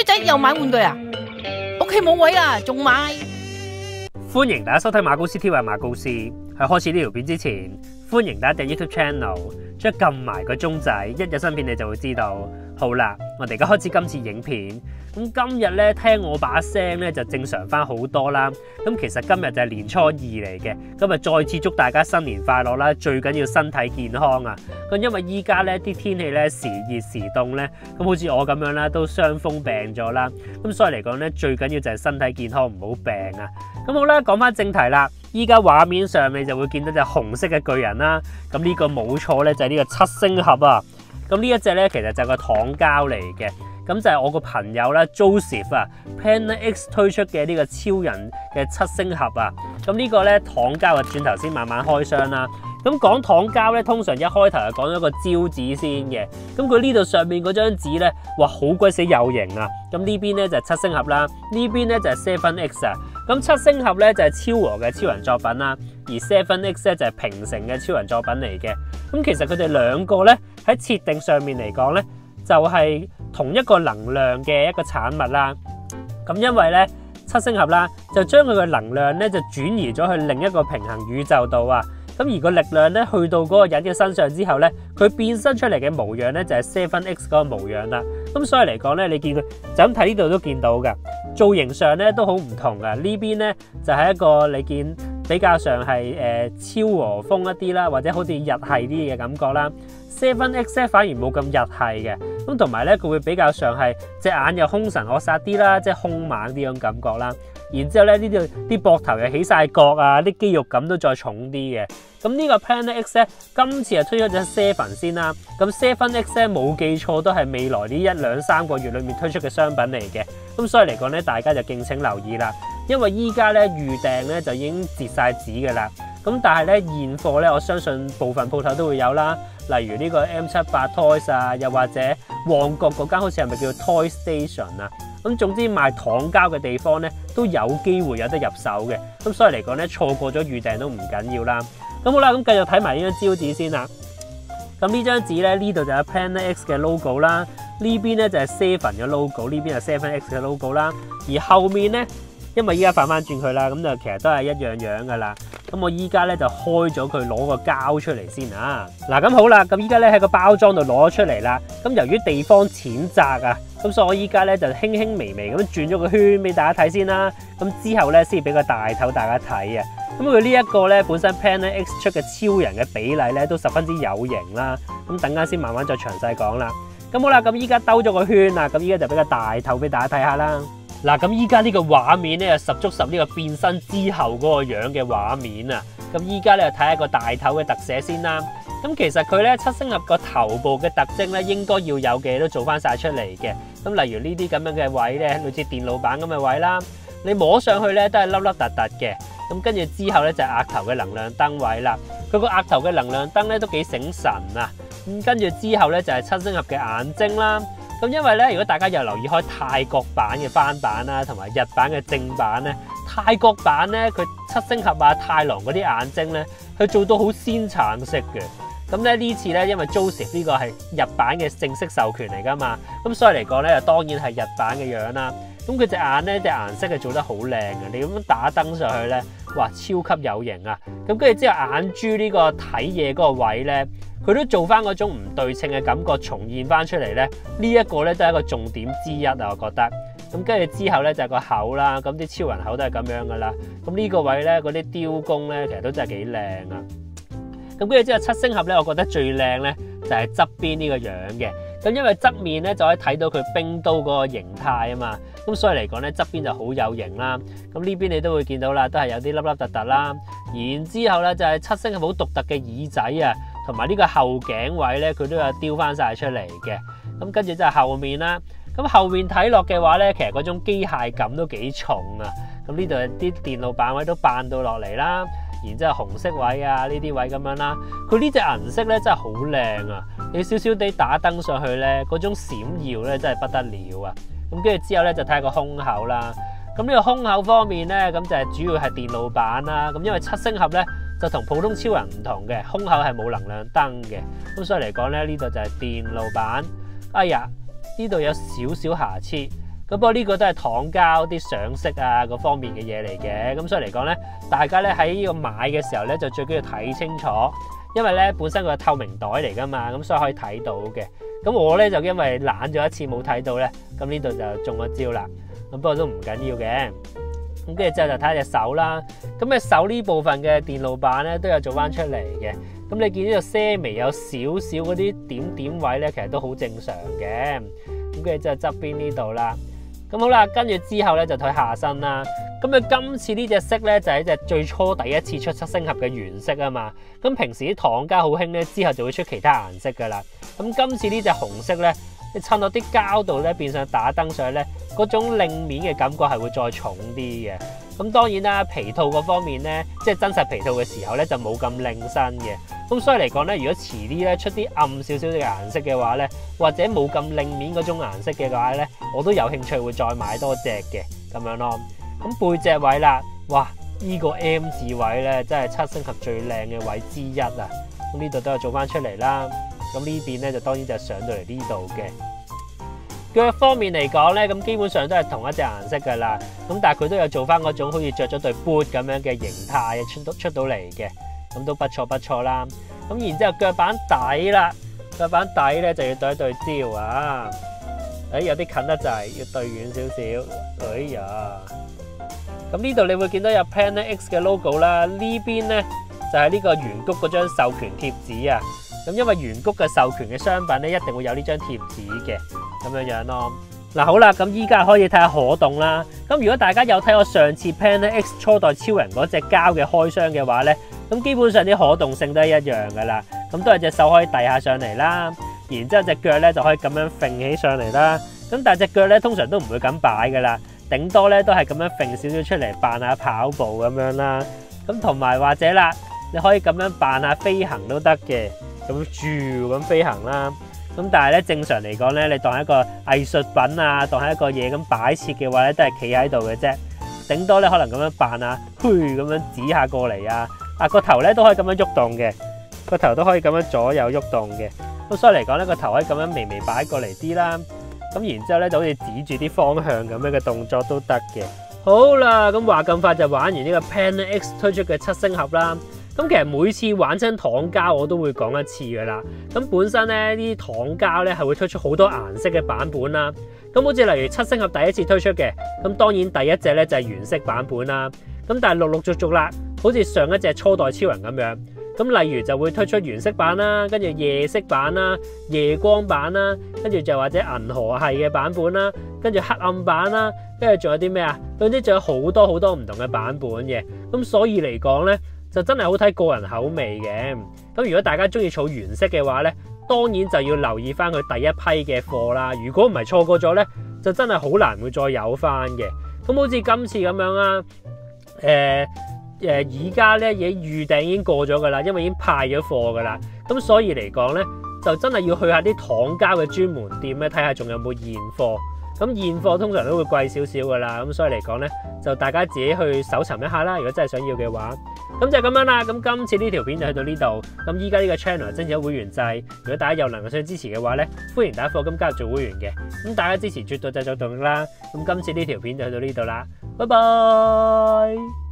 仔又買玩具啊？屋企冇位啦，仲買？ 歡迎大家收睇馬高斯 TV， 馬高斯。喺開始呢條片之前，歡迎大家訂 YouTube Channel， 將撳埋個鐘仔，一有新片你就會知道。好啦，我哋而家開始今次影片。咁今日咧聽我把聲咧就正常翻好多啦。咁其實今日就係年初二嚟嘅，咁啊再次祝大家新年快樂啦！最緊要身體健康啊！咁因為依家咧啲天氣咧時熱時凍咧，咁好似我咁樣啦，都傷風病咗啦。咁所以嚟講咧，最緊要就係身體健康，唔好病啊！咁好啦，講翻正題啦。依家畫面上你就會見到隻紅色嘅巨人啦。咁呢個冇錯咧，就係呢個七星俠啊！咁呢一隻咧，其實就係個糖膠嚟嘅，咁就係我個朋友啦 Joseph 啊 Planet X 推出嘅呢個超人嘅七星俠啊。咁呢個咧糖膠啊，轉頭先慢慢開箱啦。咁講糖膠咧，通常一開頭就講咗個招紙先嘅。咁佢呢度上面嗰張紙咧，哇好鬼死有型啊！咁呢邊咧就係七星俠啦，呢邊咧就係 Seven X 啊。咁七星俠咧就係超和嘅超人作品啦，而 Seven X 咧就係平成嘅超人作品嚟嘅。咁其實佢哋兩個咧喺設定上面嚟講咧，就係同一個能量嘅一個產物啦。咁因為咧七星俠啦，就將佢嘅能量咧就轉移咗去另一個平衡宇宙度啊。咁而個力量咧去到嗰個人嘅身上之後咧，佢變身出嚟嘅模樣咧就係 Seven X 嗰個模樣啦。咁所以嚟講咧，你見佢就咁睇呢度都見到噶，造型上咧都好唔同噶。呢邊咧就係一個你見比較上係超和風一啲啦，或者好似日系啲嘅感覺啦。Seven X 咧反而冇咁日系嘅，咁同埋咧佢會比較上係隻眼又兇神惡煞啲啦，即係兇猛啲種感覺啦。然之後咧呢度啲膊頭又起晒角啊，啲肌肉感都再重啲嘅。咁呢個 Planet X 咧今次係推咗隻 Seven 先啦。咁 Seven X 咧冇記錯都係未來呢1、2、3個月裏面推出嘅商品嚟嘅。咁所以嚟講咧，大家就敬請留意啦。因為依家咧預訂咧就已經截晒紙㗎啦。咁但係咧現貨咧，我相信部分鋪頭都會有啦。例如呢個 M78 Toys 啊，又或者旺角嗰間好似係咪叫 Toy Station 啊？咁總之賣糖膠嘅地方咧都有機會有得入手嘅。咁所以嚟講咧，錯過咗預訂都唔緊要啦。咁好啦，咁繼續睇埋呢張招紙先啦。咁呢張紙咧，呢度就有 Planet X 嘅 logo 啦，呢邊咧就係 Seven 嘅 logo， 呢邊係 Seven X 嘅 logo 啦。而後面咧，因為依家反翻轉佢啦，咁就其實都係一樣樣噶啦。咁我依家咧就開咗佢，攞個膠出嚟先啊。嗱，咁好啦，咁依家咧喺個包裝度攞咗出嚟啦。咁由於地方淺窄啊，咁所以我依家咧就輕輕微微咁轉咗個圈俾大家睇先啦。咁之後咧先俾個大頭大家睇啊。咁佢呢一個咧本身 Planet X 出嘅超人嘅比例咧都十分之有型啦。咁等間先慢慢再詳細講啦。咁好啦，咁依家兜咗個圈啦，咁依家就俾個大頭俾大家睇下啦。嗱，咁依家呢個畫面咧，十足十呢個變身之後嗰個樣嘅畫面啊！咁依家咧就睇下個大頭嘅特寫先啦。咁其實佢咧七星俠個頭部嘅特徵咧，應該要有嘅都做翻晒出嚟嘅。咁例如呢啲咁樣嘅位咧，類似電路板咁嘅位啦，你摸上去咧都係凹凹凸凸嘅。咁跟住之後咧就係額頭嘅能量燈位啦。佢個額頭嘅能量燈咧都幾醒神啊！咁跟住之後咧就係七星俠嘅眼睛啦。咁因為咧，如果大家有留意開泰國版嘅翻版啦，同埋日版嘅正版咧，泰國版咧佢七星俠啊、太郎嗰啲眼睛咧，佢做到好鮮橙色嘅。咁咧呢次咧，因為 Joseph 呢個係日版嘅正式授權嚟噶嘛，咁所以嚟講咧，就當然係日版嘅樣啦。咁佢隻眼咧，隻顏色係做得好靚嘅，你咁樣打燈上去咧，哇，超級有型啊！咁跟住之後眼珠呢個睇嘢嗰個位咧，佢都做翻嗰種唔對稱嘅感覺重現翻出嚟咧，呢一個咧都係一個重點之一啊，我覺得。咁跟住之後咧就係個口啦，咁啲超人口都係咁樣噶啦。咁呢個位咧嗰啲雕工咧，其實都真係幾靚啊。咁跟住之後七星俠咧，我覺得最靚咧就係側邊呢個樣嘅。咁因為側面咧就可以睇到佢冰刀嗰個形態啊嘛。咁所以嚟講咧側邊就好有型啦。咁呢邊你都會見到啦，都係有啲凹凹凸凸啦。然之後咧就係七星俠好獨特嘅耳仔啊，同埋呢個後頸位咧，佢都有雕翻晒出嚟嘅。咁跟住就係後面啦。咁後面睇落嘅話咧，其實嗰種機械感都幾重啊。咁呢度啲電路板位都扮到落嚟啦。然之後紅色位啊，呢啲位咁樣啦。佢呢隻銀色咧真係好靚啊！你少少地打燈上去咧，嗰種閃耀咧真係不得了啊！咁跟住之後咧就睇下個胸口啦。咁呢個胸口方面咧，咁就係主要係電路板啦。咁因為七星俠咧就同普通超人唔同嘅，胸口係冇能量燈嘅。咁所以嚟講咧，呢度就係電路板。哎呀，呢度有少少瑕疵。 咁不過呢個都係糖膠啲上色啊嗰方面嘅嘢嚟嘅。咁所以嚟講咧，大家咧喺呢個買嘅時候咧就最緊要睇清楚，因為咧本身佢係透明袋嚟噶嘛，咁所以可以睇到嘅。咁我咧就因為懶咗一次冇睇到咧，咁呢度就中咗招啦。咁不過都唔緊要嘅。咁跟住之後就睇下隻手啦。咁嘅手呢部分嘅電路板咧都有做翻出嚟嘅。咁你見呢度些微有少少嗰啲點點位咧，其實都好正常嘅。咁跟住之後側邊呢度啦。咁好啦，跟住之後咧就睇下身啦。咁佢今次呢隻色咧就係一隻最初第一次出七星盒嘅原色啊嘛。咁平時啲糖膠好興咧，之後就會出其他顏色噶啦。咁今次呢隻紅色咧，你襯落啲膠度咧，變相打燈上咧，嗰種亮面嘅感覺係會再重啲嘅。咁當然啦，皮套嗰方面咧，即係真實皮套嘅時候咧，就冇咁靚身嘅。咁所以嚟講咧，如果遲啲咧出啲暗少少嘅顏色嘅話咧，或者冇咁亮面嗰種顏色嘅話咧，我都有興趣會再買多隻嘅咁樣咯。咁背脊位啦，哇！呢個 M 字位咧，真係七星盒最靚嘅位之一啊！咁呢度都有做翻出嚟啦。咁呢邊咧就當然就上到嚟呢度嘅。腳方面嚟講咧，咁基本上都係同一隻顏色噶啦。咁但係佢都有做翻嗰種好似着咗對 boot 咁樣嘅形態出到嚟嘅，咁都不錯啦。咁然之後腳板底啦，腳板底咧就要對一對焦啊。有啲近得滯，要對遠少少。哎呀！咁呢度你會見到有 Planet X 嘅 logo 啦。呢邊咧就係呢個圓谷嗰張授權貼紙啊。咁因為圓谷嘅授權嘅商品咧，一定會有呢張貼紙嘅，咁樣咯。嗱好啦，咁依家可以睇下可動啦。咁如果大家有睇我上次 Planet X 初代超人嗰隻膠嘅開箱嘅話咧，咁基本上啲可動性都係一樣噶啦。咁都係隻手可以遞下上嚟啦，然之後隻腳咧就可以咁樣揈起上嚟啦。咁但係隻腳咧通常都唔會咁擺噶啦，頂多咧都係咁樣揈少少出嚟扮下跑步咁樣啦。咁同埋或者啦，你可以咁樣扮下飛行都得嘅。咁住咁飛行啦，咁但係咧正常嚟講咧，你當係一個藝術品啊，當係一個嘢咁擺設嘅話咧，都係企喺度嘅啫。頂多咧可能咁樣扮啊，咁樣指下過嚟啊，個頭咧都可以咁樣喐動嘅，個頭都可以咁樣左右喐動嘅。咁所以嚟講咧，個頭可以咁樣微微擺過嚟啲啦。咁然之後咧就好似指住啲方向咁樣嘅動作都得嘅。好啦，咁話咁快就玩完呢個 Planet X 推出嘅七星盒啦。咁其實每次玩親糖膠我都會講一次噶啦。咁本身咧呢啲糖膠咧係會推出好多顏色嘅版本啦。咁好似例如七星盒第一次推出嘅，咁當然第一隻咧就係原色版本啦。咁但係陸陸續續啦，好似上一隻初代超人咁樣。咁例如就會推出原色版啦，跟住夜色版啦、夜光版啦，跟住就或者銀河系嘅版本啦，跟住黑暗版啦，跟住仲有啲咩啊？總之仲有好多好多唔同嘅版本嘅。咁所以嚟講咧，就真係好睇個人口味嘅。咁如果大家中意儲原色嘅話咧，當然就要留意翻佢第一批嘅貨啦。如果唔係錯過咗咧，就真係好難會再有翻嘅。咁好似今次咁樣啦，而家咧嘢預訂已經過咗噶啦，因為已經派咗貨噶啦。咁所以嚟講咧，就真係要去下啲糖膠嘅專門店咧，睇下仲有冇現貨。咁現貨通常都會貴少少噶啦，咁所以嚟講咧，就大家自己去搜尋一下啦。如果真係想要嘅話，咁就咁樣啦。咁今次呢條片就去到呢度。咁依家呢個 channel 增咗會員制，如果大家有能力想支持嘅話咧，歡迎大家課金加入做會員嘅。咁大家支持絕對製作動力啦。咁今次呢條片就去到呢度啦，拜拜。